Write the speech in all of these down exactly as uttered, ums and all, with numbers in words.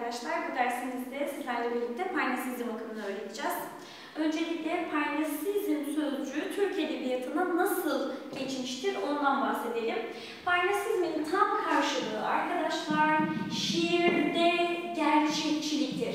arkadaşlar. Bu dersimizde sizlerle birlikte Parnasizm akımını öğreneceğiz. Öncelikle Parnasizm sözcüğü Türk Edebiyatı'na nasıl geçmiştir ondan bahsedelim. Parnasizmin tam karşılığı arkadaşlar şiirde gerçekçiliktir.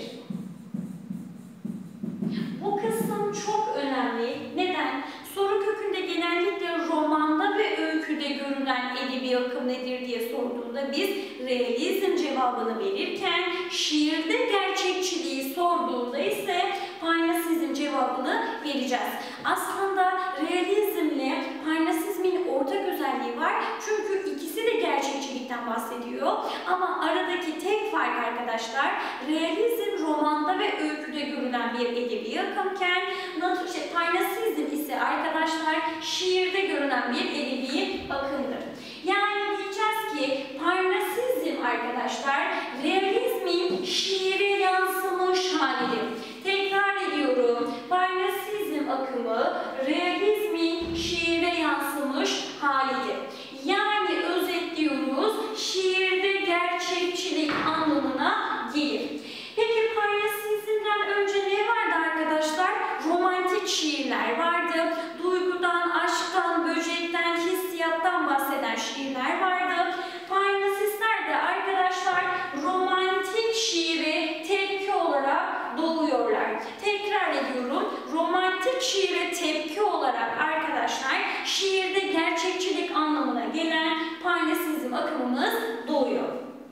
Bu kısım çok önemli. Neden? Soru kökünde genellikle romanda ve öyküde görülen edebi akım nedir diye sorduğunda biz realizm cevabını verirken şiirde gerçekçiliği sorduğunda ise Parnasizm cevabını vereceğiz. Aslında realizmle Parnasizmin ortak özelliği var. Çünkü ikisi de gerçekçilikten bahsediyor. Ama aradaki tek fark arkadaşlar realizm romanda ve öyküde görülen bir edebi akımken şey, Parnasizm ise arkadaşlar şiirde görülen bir edebi akımdır. Yani diyeceğiz ki Parnasizm arkadaşlar realizmin şiire yansımış halidir. Tekrar ediyorum. Parnasizm akımı realizmin şiire yansımış halidir. Yani özetliyoruz. Şiirde gerçekçilik anlamına gelir. Peki Parnasizm'den önce ne vardı arkadaşlar? Romantik şiirler vardı. Duygudan, aşktan, böcekten, hissiyattan bahseden şiirler vardı. Parnasistler de arkadaşlar romantik şiire tepki olarak doğuyorlar. Tekrar ediyorum. Romantik şiire tepki olarak arkadaşlar şiirde gerçekçilik anlamına gelen Parnasizm akımımız doğuyor.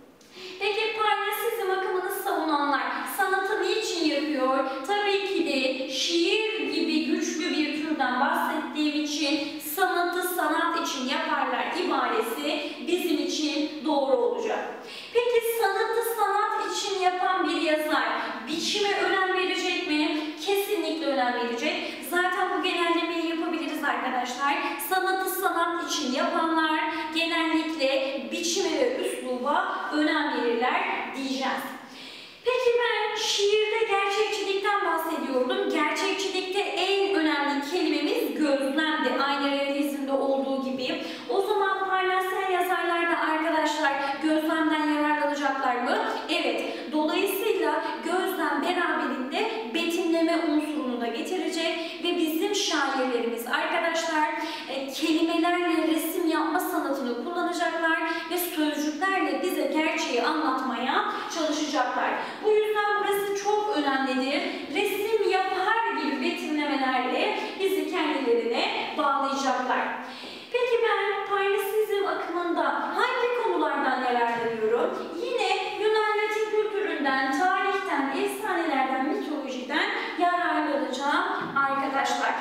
Peki Parnasizm akımını savunanlar sanatı niçin yapıyor? Tabii ki de şiir gibi güçlü bir türden bahsettiğim için sanatı sanat için yaparlar ibaresi bizim için doğru olacak. Peki sanatı sanat için yapan bir yazar biçime önem verecek mi? Kesinlikle önem verecek. Zaten bu genellemeyi yapabiliriz arkadaşlar. Sanatı sanat için yapanlar genellikle biçime ve üsluba önem verirler diyeceğiz. Peki ben şiirde gerçekçilikten bahsediyordum. Gerçekçilikte en önemli kelimemiz gözlemdi. Aynı realizmde olduğu gibi. O zaman Parnasyen yazarlar da arkadaşlar gözlemden yararlanacaklar mı? Evet. Dolayısıyla gözlem beraberinde betimleme unsurunu da getirecek ve bizim şairlerimiz arkadaşlar e, kelimelerle resim yapma sanatını kullanacaklar ve sözcüklerle bize gerçeği anlatmaya çalışacaklar. Bu yüzden burası çok önemlidir. Resim yapar gibi betimlemelerle bizi kendilerine bağlayacaklar. Peki ben Parnasizm akımında hangi konulardan yararlanıyorum? Yine Yunan Latin kültüründen, tarihten, efsanelerden, mitolojiden yararlanacağım arkadaşlar.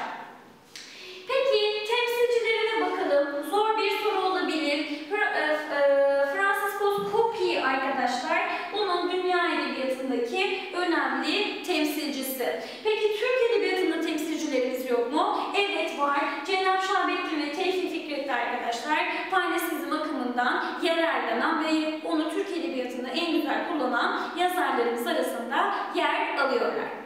Peki temsilcilerine bakalım. Zor bir soru olabilir. Francisco Coppi arkadaşlar bunun dünya edebiyatındaki önemli temsilcisi. Peki Türk edebiyatında temsilcilerimiz yok mu? Evet var. Cenab-ı Şahabettin ve Tevfik Fikretli arkadaşlar Parnasizm akımından yararlanan ve onu Türk edebiyatında en güzel kullanan yazarlarımız arasında yer alıyorlar.